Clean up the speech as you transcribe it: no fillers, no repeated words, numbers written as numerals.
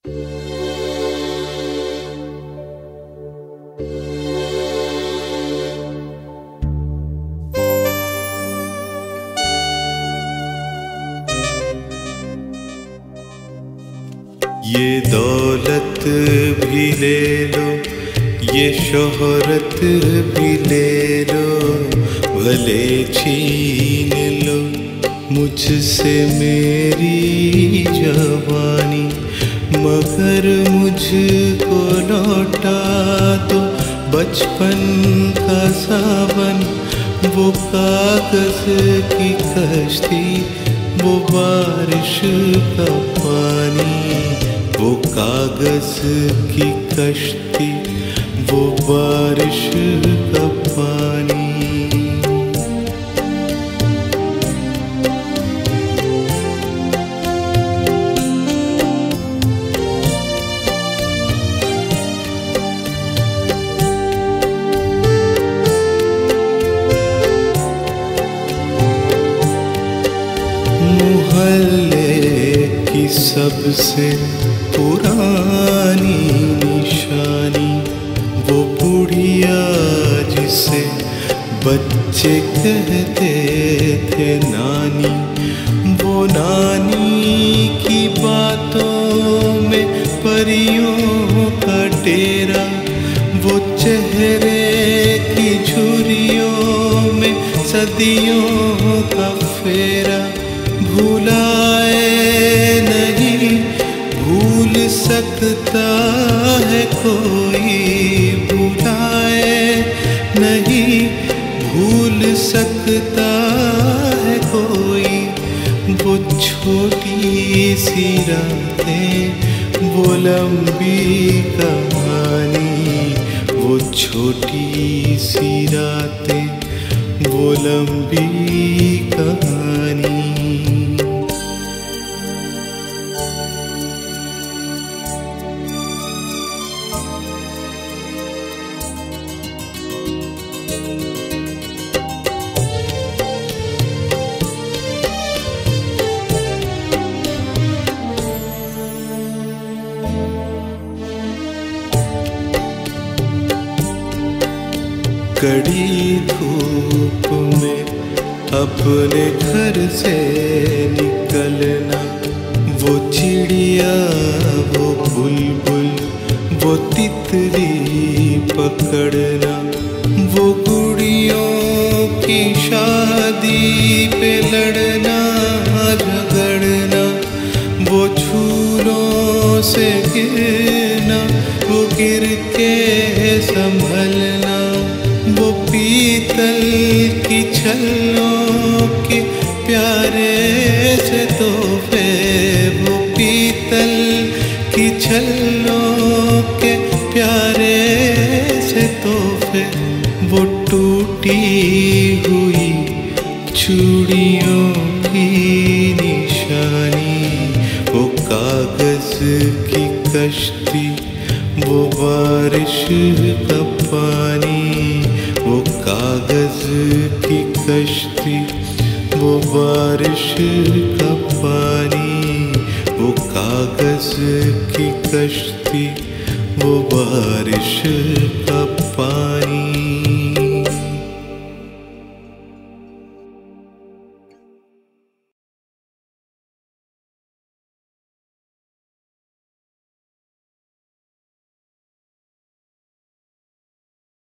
ये दौलत भी ले लो, ये शोहरत भी ले लो, भले छीन लो मुझसे मेरी जवानी, मगर मुझको लौटा दो बचपन का सावन, वो कागज की कश्ती, वो बारिश का पानी, वो कागज की कश्ती, वो बारिश का पानी। मोहल्ले की सबसे पुरानी निशानी, वो बुढ़िया जिसे बच्चे कहते थे नानी, वो नानी की बातों में परियों का डेरा, वो चेहरे की झुर्रियों में सदियों का फेरा, भुलाए नहीं भूल सकता है कोई, भुलाए नहीं भूल सकता है कोई, वो छोटी सी रातें, वो लंबी कहानी, वो छोटी सी रातें, वो लंबी कहानी। कड़ी धूप में अपने घर से निकलना, वो चिड़िया, वो बुलबुल, वो तितली पकड़ना, वो गुड़ियों की शादी पे लड़ना झगड़ना, वो झूलों से गिरना, वो गिर के संभलना, वो पीतल की छल्लों के प्यारे से तोहफे, वो पीतल की छल्लों के प्यारे से तोहफे, वो टूटी हुई चूड़ियों की निशानी, वो कागज की कश्ती, वो बारिश का पानी, वो कागज की कश्ती, वो बारिश का पानी, वो कागज की कश्ती, वो बारिश का पानी।